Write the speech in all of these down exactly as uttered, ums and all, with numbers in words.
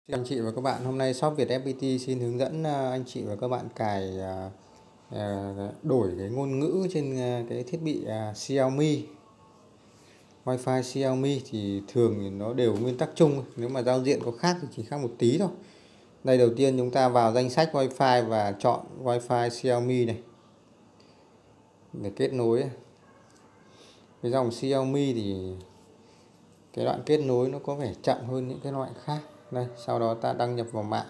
Anh chị và các bạn, hôm nay shop Việt ép pê tê xin hướng dẫn anh chị và các bạn cài đổi cái ngôn ngữ trên cái thiết bị Xiaomi. Wi-Fi Xiaomi thì thường thì nó đều nguyên tắc chung, nếu mà giao diện có khác thì chỉ khác một tí thôi. Đây, đầu tiên chúng ta vào danh sách Wi-Fi và chọn Wi-Fi Xiaomi này để kết nối. Cái dòng Xiaomi thì cái đoạn kết nối nó có vẻ chậm hơn những cái loại khác. Đây, sau đó ta đăng nhập vào mạng.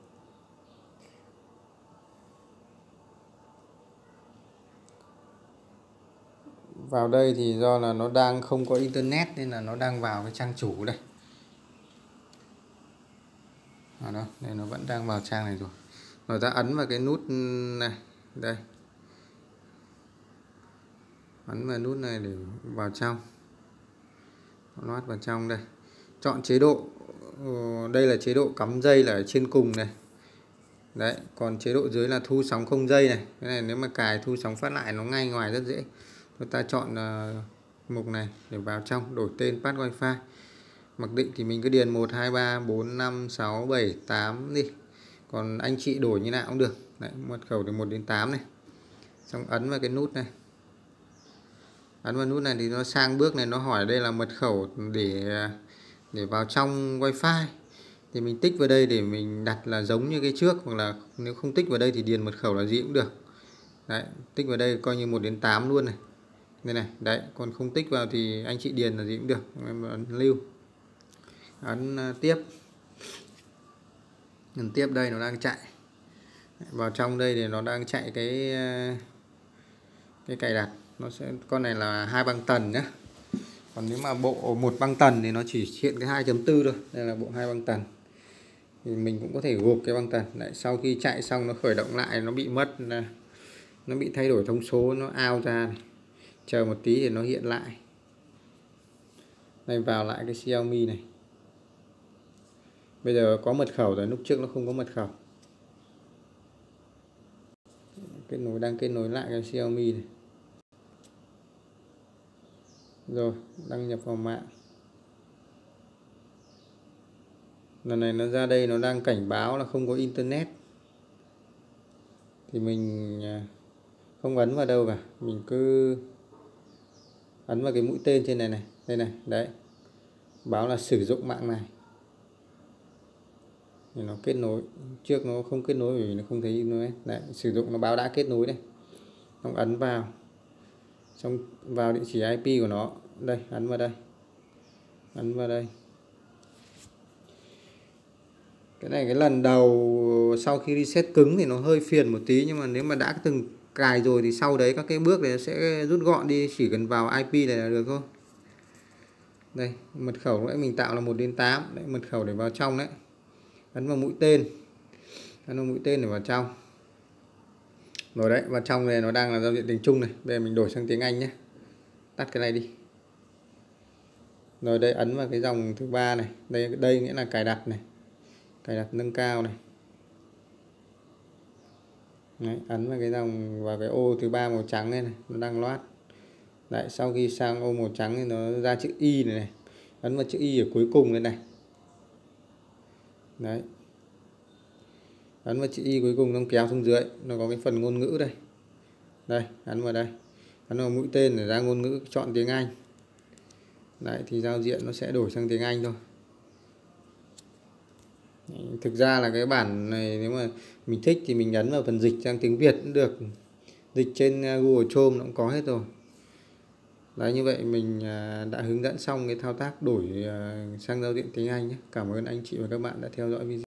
Vào đây thì do là nó đang không có internet nên là nó đang vào cái trang chủ đây. À đâu, đây nó vẫn đang vào trang này rồi. Rồi ta ấn vào cái nút này, đây. Ấn vào nút này để vào trong. Loát vào trong đây. Chọn chế độ, đây là chế độ cắm dây là ở trên cùng này. Đấy, còn chế độ dưới là thu sóng không dây này. Cái này nếu mà cài thu sóng phát lại nó ngay ngoài rất dễ. Chúng ta chọn uh, mục này để vào trong, đổi tên pass Wi-Fi. Mặc định thì mình cứ điền một hai ba bốn năm sáu bảy tám đi. Còn anh chị đổi như nào cũng được. Đấy, mật khẩu từ một đến tám này. Xong ấn vào cái nút này. Ấn vào nút này thì nó sang bước này, nó hỏi đây là mật khẩu để để vào trong Wi-Fi. Thì mình tích vào đây để mình đặt là giống như cái trước, hoặc là nếu không tích vào đây thì điền mật khẩu là gì cũng được. Đấy, tích vào đây coi như một đến tám luôn này. Đây này, đấy, còn không tích vào thì anh chị điền là gì cũng được. Em ấn lưu. Ấn tiếp. Ấn tiếp, đây nó đang chạy. Vào trong đây thì nó đang chạy cái cái cài đặt. Nó sẽ, con này là hai băng tần nhé. Còn nếu mà bộ một băng tần thì nó chỉ hiện cái hai chấm bốn thôi. Đây là bộ hai băng tần. Thì mình cũng có thể gộp cái băng tần. Đấy, sau khi chạy xong nó khởi động lại, nó bị mất, nó bị thay đổi thông số, nó out ra này. Chờ một tí thì nó hiện lại. Đây, vào lại cái Xiaomi này. Bây giờ có mật khẩu rồi, lúc trước nó không có mật khẩu. Kết nối, đang kết nối lại cái Xiaomi này. Rồi, đăng nhập vào mạng. Lần này nó ra đây nó đang cảnh báo là không có internet. Thì mình không ấn vào đâu cả, mình cứ ấn vào cái mũi tên trên này này, đây này, đấy. Báo là sử dụng mạng này. Thì nó kết nối, trước nó không kết nối vì nó không thấy internet. Đấy, sử dụng nó báo đã kết nối đây. Xong ấn vào. Xong vào địa chỉ i pê của nó. Đây, ấn vào đây. Ấn vào đây. Cái này cái lần đầu sau khi reset cứng thì nó hơi phiền một tí, nhưng mà nếu mà đã từng cài rồi thì sau đấy các cái bước này nó sẽ rút gọn đi, chỉ cần vào i pê này là được thôi. Đây, mật khẩu nãy mình tạo là một đến tám, đấy, mật khẩu để vào trong đấy. Ấn vào mũi tên. Ấn vào mũi tên để vào trong. Rồi đấy, vào trong này nó đang là giao diện tiếng Trung này. Bây giờ mình đổi sang tiếng Anh nhé. Tắt cái này đi. Rồi đây, ấn vào cái dòng thứ ba này. Đây đây nghĩa là cài đặt này. Cài đặt nâng cao này. Đấy, ấn vào cái dòng, vào cái ô thứ ba màu trắng này, này nó đang loát. Đấy, sau khi sang ô màu trắng thì nó ra chữ Y này này. Ấn vào chữ Y ở cuối cùng đây này. Đấy. Ấn vào chữ Y cuối cùng, xong kéo xuống dưới, nó có cái phần ngôn ngữ đây. Đây, ấn vào đây. Ấn vào mũi tên để ra ngôn ngữ, chọn tiếng Anh. Đấy, thì giao diện nó sẽ đổi sang tiếng Anh thôi. Thực ra là cái bản này nếu mà mình thích thì mình ấn vào phần dịch sang tiếng Việt cũng được. Dịch trên Google Chrome nó cũng có hết rồi. Đấy, như vậy mình đã hướng dẫn xong cái thao tác đổi sang giao diện tiếng Anh nhé. Cảm ơn anh chị và các bạn đã theo dõi video.